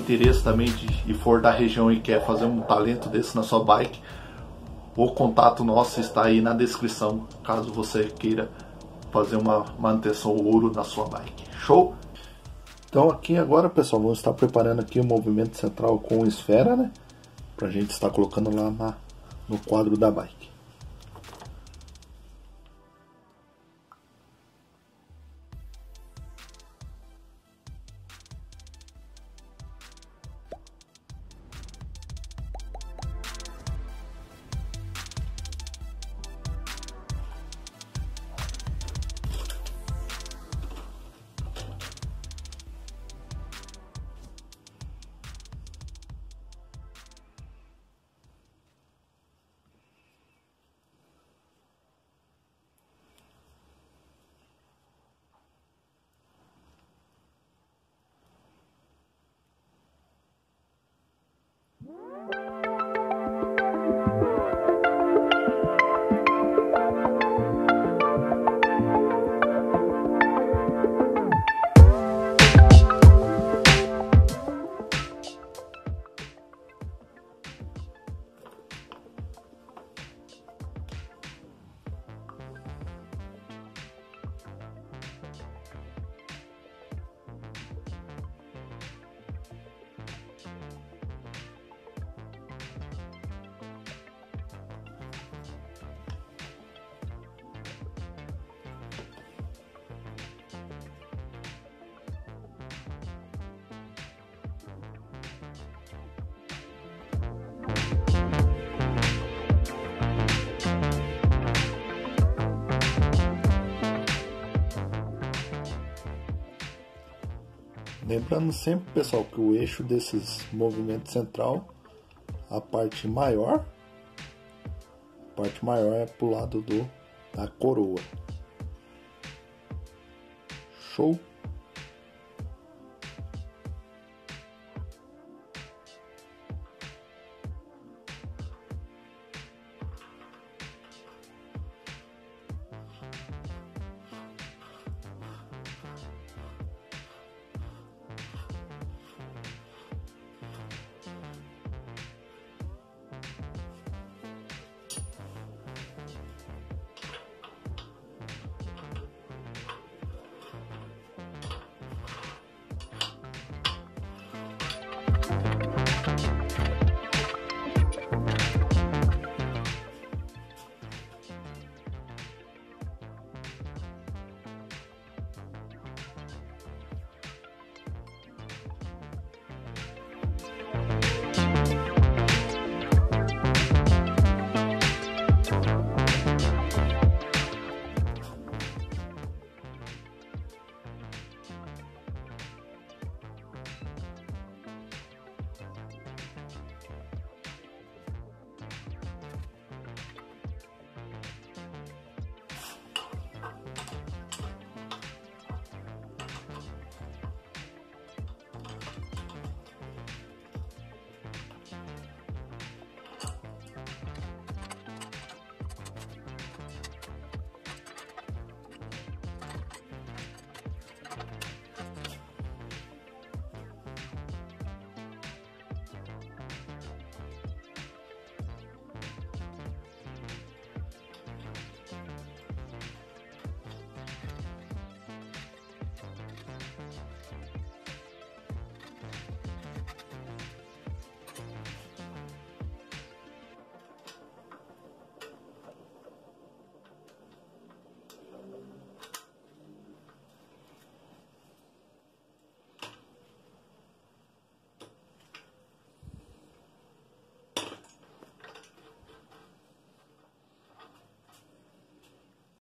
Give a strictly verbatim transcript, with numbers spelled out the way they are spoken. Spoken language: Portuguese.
interesse também de, e for da região e quer fazer um talento desse na sua bike, o contato nosso está aí na descrição, caso você queira fazer uma manutenção ouro na sua bike. Show? Então aqui agora, pessoal, vamos estar preparando aqui o movimento central com esfera, né? Pra gente estar colocando lá na, no quadro da bike. Lembrando sempre, pessoal, que o eixo desses movimentos central, a parte maior, a parte maior é pro lado do, da coroa. Show?